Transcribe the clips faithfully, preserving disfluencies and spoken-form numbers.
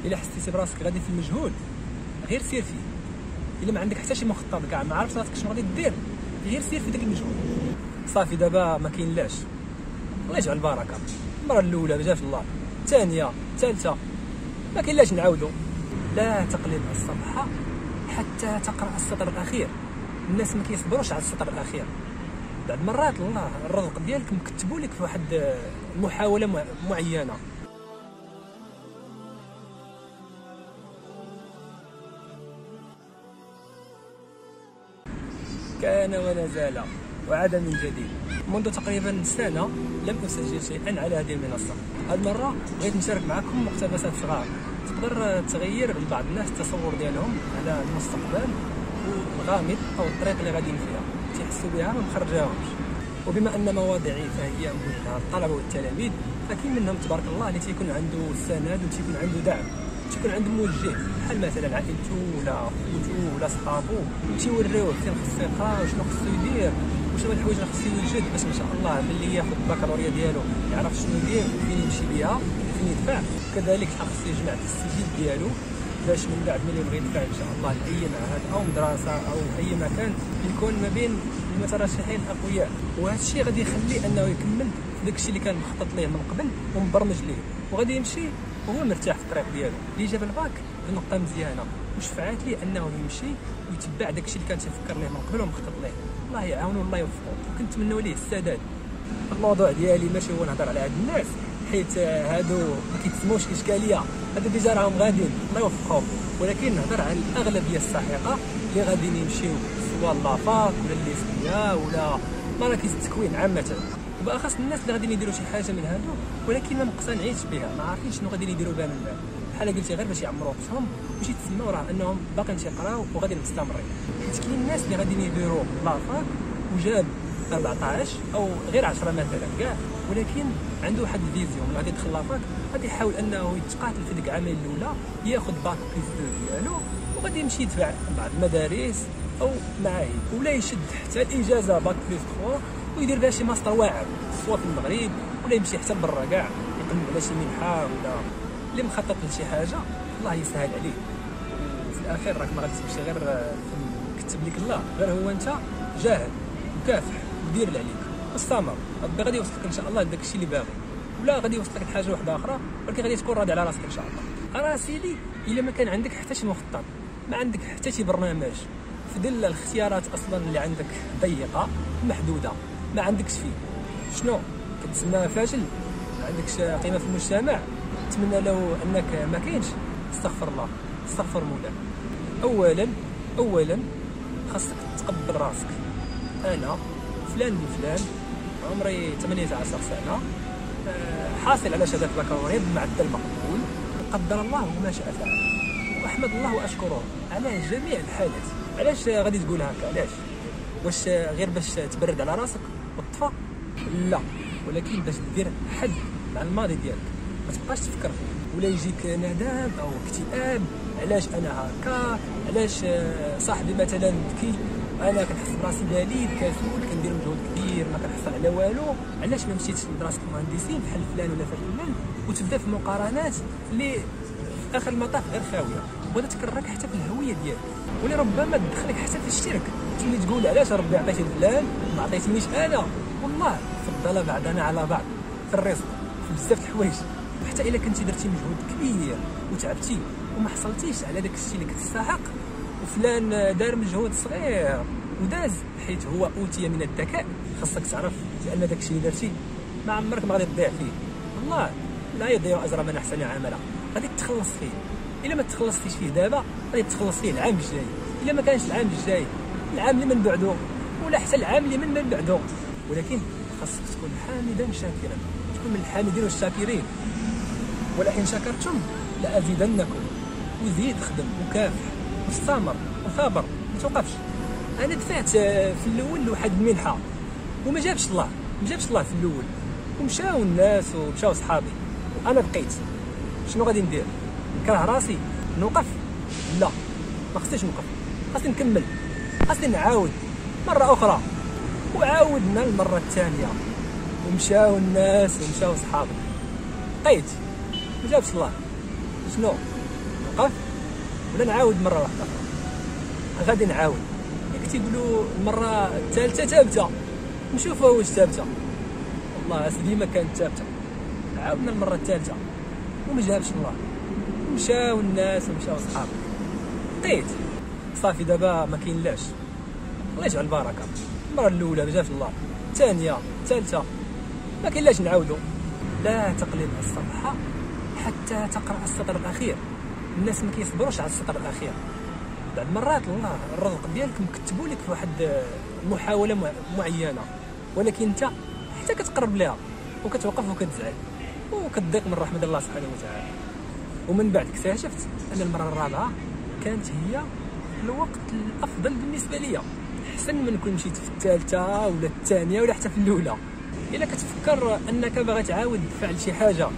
الا حسيتي براسك غادي في المجهول غير سير فيه. الا ما عندك حتى شي مخطط كاع ما عارفش راسك شنو غادي دير، غير سير في داك المجهول. صافي دابا ما كاين لاش، الله يجعل البركه. المره الاولى جا في الله، الثانيه الثالثه ما كاين لاش نعاودوا. لا تقلب الصفحه حتى تقرا السطر الاخير. الناس ما كيصبروش على السطر الاخير. بعض المرات الله الرزق ديالك مكتبوا لك في واحد المحاوله معينه. كان ولا زال وعاد من جديد. منذ تقريبا سنه لم اسجل شيئا على هذه المنصه. هذه المره بغيت نشارك معكم مقتبسات صغار تقدر تغير لبعض الناس التصور ديالهم على المستقبل والغامض او الطريق اللي غاديين فيها، تيحسوا بها ما مخرجاهمش. وبما ان مواضيعي فهي موجهه للطلبه والتلاميذ، فكاين منهم تبارك الله اللي تيكون عنده سند وتيكون عنده دعم، تيكون عنده موجه بحال مثلا عائلته ولا خوتو ولا صحابو، تيوريوه فين خصو يقرا وشنو خصو يدير وشنو الحوايج اللي خصو يوجد باش ما شاء الله ملي ياخذ البكالوريا ديالو يعرف شنو يدير فين يمشي بها فين يدفع. كذلك خصو يجمع السجل ديالو باش من بعد ملي يبغي يدفع ان شاء الله لاي معهد او مدرسه او اي مكان يكون ما بين المترشحين الاقوياء. وهذا الشيء غادي يخليه انه يكمل داك الشيء اللي كان مخطط ليه من قبل ومبرمج ليه، وغادي يمشي وهو مرتاح في الطريق ديالو. اللي جاب الباك نقطه مزيانه وشفعات ليه انه يمشي ويتبع داك الشيء اللي كان تيفكر ليه من قبل ومخطط ليه. الله يعاونو والله يوفقو، وكنتمنوا ليه السداد. الموضوع ديالي ماشي هو نهضر على هاد الناس حيت هادو ما كيتسموش اشكاليه، هادو ديجا راهم غاديين الله يوفقهم، ولكن نهضر على الاغلبيه الساحقه اللي غاديين يمشيو سواء لافاك ولا الليسبيه ولا مراكز التكوين عامه، وبالاخص الناس اللي غاديين يديروا شي حاجه من هادو ولكن ما مقتنعينش بها، ما عارفين شنو غاديين يديروا بها من بعد. بحال قلتي غير باش يعمروا وقتهم باش يتسموا راه انهم باقيين تيقراو وغادي مستمرين. حيت كاين الناس اللي غاديين يديروا لافاك وجاب أربعطاش او غير عشرة مثلا كاع، ولكن عنده واحد الفيزيون غادي يدخل لافاك غادي يحاول انه يتقاتل في ديك العامين الاولى ياخذ باك بليس دو ديالو وغادي يمشي يدفع بعض المدارس او معاهد ولا يشد حتى الاجازه باك بليس ثلاثة ويدير بها شي ماستر واعر سواء في المغرب ولا يمشي حتى لبرا كاع يقدم على شي منحه ولا اللي مخطط لشي حاجه الله يسهل عليه. وفي الاخير راك ما غادي تمشي غير كتب لك الله، غير هو انت جاهد وكافح ودير اللي عليك واستمر، ربي غادي يوصلك ان شاء الله لداك الشيء اللي باغي، ولا غادي يوصلك لحاجه واحده اخرى ولكن غادي تكون راضي على راسك ان شاء الله. راه سيدي الا ما كان عندك حتى شي مخطط، ما عندك حتى شي برنامج، فدل الاختيارات اصلا اللي عندك ضيقه محدوده ما عندكش فيه، شنو كتسمى فاشل؟ ما عندكش قيمه في المجتمع؟ نتمنى لو انك ما كاينش استغفر الله استغفر مولاك. اولا اولا خاصك تقبل راسك. انا فلان بن فلان عمري ثمانية عشر سنه، حاصل على شهاده البكالوريا بمعدل مقبول، قدر الله وما شاء فعل، واحمد الله واشكره على جميع الحالات. علاش غادي تقول هكا؟ علاش؟ واش غير باش تبرد على راسك وتطفى؟ لا، ولكن باش دير حد مع الماضي ديالك، ما تبقاش تفكر فيه ولا يجيك ندم او اكتئاب علاش انا هكا، علاش صاحبي مثلا ذكي انا كنحس براسي بليد كسول كندير مجهود كبير ما كنحصل على والو، علاش ما مشيتش لدراسه المهندسين بحال فلان ولا فلان، وتبدا في مقارنات اللي في اخر المطاف غير خاويه، وغادي تكرهك حتى في الهويه ديالك، ولربما تدخلك حتى في الشرك، تولي تقول علاش ربي عطيتي لفلان وما عطيتينيش انا. والله فضل بعضنا على بعض في الرزق في بزاف د الحوايج، وحتى الا كنتي درتي مجهود كبير وتعبتي وما حصلتيش على داك الشيء اللي كتستحق، وفلان دار مجهود صغير وداز حيت هو اوتي من الذكاء، خاصك تعرف بان داك الشيء اللي درتي ما عمرك ما غادي تضيع فيه. والله لا يضيع اجر من احسن عملا، غادي تخلص فيه. الا ما تخلصتيش فيه دابا غادي تخلص فيه العام الجاي، الا ما كانش العام الجاي العام اللي من بعده ولا حتى العام اللي من من بعده. ولكن خاصك تكون حامدا شاكرا، تكون من الحامدين والشاكرين. ولئن شكرتم لازيدنكم. وزيد خدم وكافح واستمر وثابر ما توقفش. انا دفعت في الاول لواحد المنحه وما جابش الله ما جابش الله في الاول، ومشاو الناس ومشاو صحابي وانا بقيت. شنو غادي ندير؟ نكره راسي نوقف؟ لا، ما خصنيش نوقف، خاصني نكمل، خاصني نعاود مره اخرى. وعاودنا المره الثانيه ومشاو الناس ومشاو صحابي، بقيت ما جابش الله. شنو نوقف ولا نعاود مره واحده اخرى. غادي نعاود ياك تيقولوا المره الثالثه ثابته، نشوفوا واش ثابته. والله اسيدي ما كانت ثابته، عاودنا المره الثالثه وما جابش الله، مشاو الناس ومشاو صحاب، بقيت صافي. دابا ما كاين لاش، الله يجعل البركه. المره الاولى ما جابش الله، الثانيه الثالثه ما كاين لاش نعاودوا. لا تقلب الصفحه حتى تقرا السطر الاخير. الناس ما كيصبروش على السطر الاخير. بعض المرات الله الرزق ديالك مكتبوا لك في واحد المحاوله معينه، ولكن انت حتى كتقرب لها وكتوقف وكتزعل وكتضيق من رحمه الله سبحانه وتعالى. ومن بعد اكتشفت ان المره الرابعه كانت هي الوقت الافضل بالنسبه لي، احسن من كون مشيت في الثالثه ولا الثانيه ولا حتى في الاولى. الا كتفكر انك باغي تعاود تفعل شي حاجه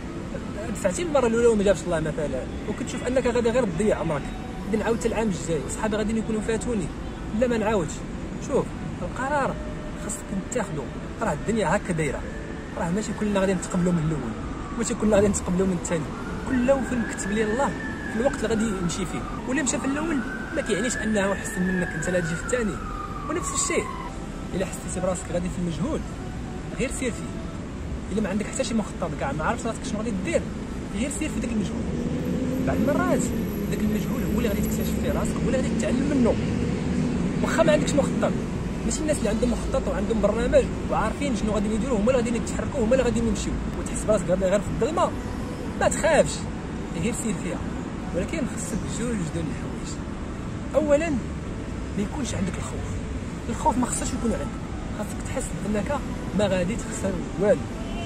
دفعتي المره الاولى وما جابش الله مثلا، وكتشوف انك غادي غير تضيع عمرك، غادي نعاود حتى العام الجاي وصحابي غادي يكونوا فاتوني، لا ما نعاودش. شوف القرار خاصك تاخذه، راه الدنيا هكا دايره، راه ماشي كلنا غادي نتقبلوا من الاول، ماشي كلنا غادي نتقبلوا من الثاني، كله فين كتب لي الله في الوقت اللي غادي نمشي فيه. ولا مشى في الاول ما كيعنيش انه احسن منك انت اللي تجي في الثاني. ونفس الشيء الا حسيتي براسك غادي في المجهول غير سير فيه. الا ما عندك حتى شي مخطط كاع ما عارفش راسك شنو غادي دير، غير سير في داك المجهول. بعض المرات داك المجهول هو اللي غادي تكتشف فيه راسك، هو اللي غادي تتعلم منه. واخا ما عندكش مخطط، ماشي الناس اللي عندهم مخطط وعندهم برنامج وعارفين شنو غادي يديروا هما اللي غادي يتحركوا، هما اللي غادي يمشيو، وتحس براسك غادي غير في الظلمه. ما تخافش، غير سير فيها. ولكن خصك جوج ديال الحوايج. اولا ما يكونش عندك الخوف، الخوف ما خصوش يكون عندك، خاصك تحس انك ما غادي تخسر والو.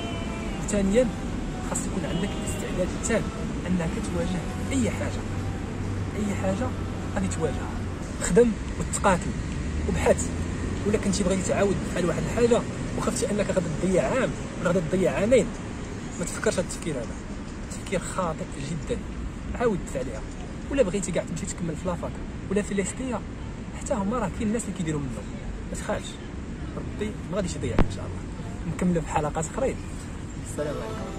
ثانيا خاص يكون عندك الاستعداد التام انك تواجه اي حاجه، اي حاجه غادي تواجهها. خدم وتقاتل وبحث. ولا كنتي بغيتي تعاود بحال واحد الحاجه وخفتي انك غادي تضيع عام ولا غادي تضيع عامين، ما تفكرش هذا التفكير، هذا تفكير خاطئ جدا. عاود عليها. ولا بغيتي كاع تمشي تكمل في لافاك ولا في ليستيا، حتى هما راه كاين الناس اللي كيديروا منهم، ما تخافش، ربي ما غاديش يضيعك ان شاء الله. نكملوا في حلقات اخرين. السلام عليكم.